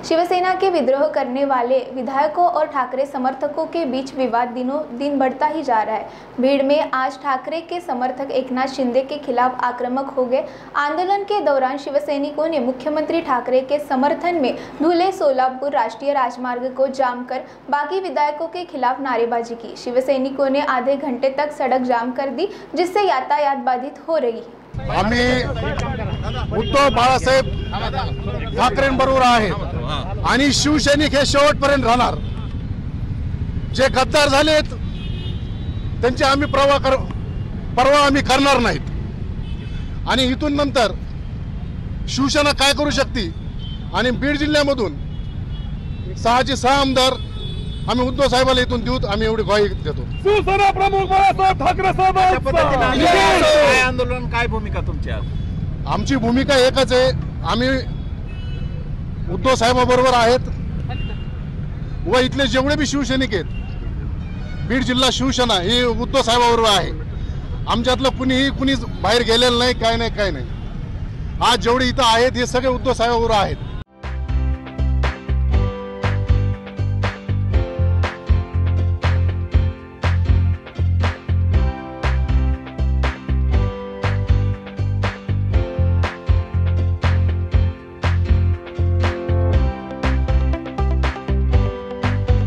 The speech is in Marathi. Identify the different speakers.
Speaker 1: शिवसेना के विद्रोह करने वाले विधायकों और ठाकरे समर्थकों के बीच विवाद दिनों दिन बढ़ता ही जा रहा है। भीड़ में आज ठाकरे के समर्थक एकनाथ शिंदे के खिलाफ आक्रामक हो गए। आंदोलन के दौरान शिवसैनिकों ने मुख्यमंत्री ठाकरे के समर्थन में धुले सोलापुर राष्ट्रीय राजमार्ग को जाम कर बागी विधायकों के खिलाफ नारेबाजी की। शिवसैनिकों ने आधे घंटे तक सड़क जाम कर दी, जिससे यातायात बाधित हो रही है।
Speaker 2: आम्ही उद्धव बाळासाहेब ठाकरेंबरोबर आहेत आणि शिवसैनिक हे शेवटपर्यंत राहणार। जे गद्दार झालेत त्यांची आम्ही परवा आम्ही करणार नाहीत आणि इथून नंतर शिवसेना काय करू शकते आणि बीड जिल्ह्यामधून 6 चे 6 आमदार आम्ही उद्धव साहेबाला इथून देऊ, आम्ही एवढी ग्वाही देतो।
Speaker 3: शिवसेना प्रमुख बाळासाहेब ठाकरे साहेब
Speaker 4: आंदोलन काय भूमिका तुमची?
Speaker 2: आमची भूमिका एकच आहे, आम्ही उद्धव साहेबाबरोबर आहेत व इथले जेवढे भी शिवसैनिक आहेत, बीड जिल्हा शिवसेना ही उद्धव साहेबाबरोबर आहे। आमच्यातलं कुणी बाहेर गेलेलं नाही, काय नाही। आज जेवढे इथं आहेत हे सगळे उद्धव साहेबाबरोबर आहेत।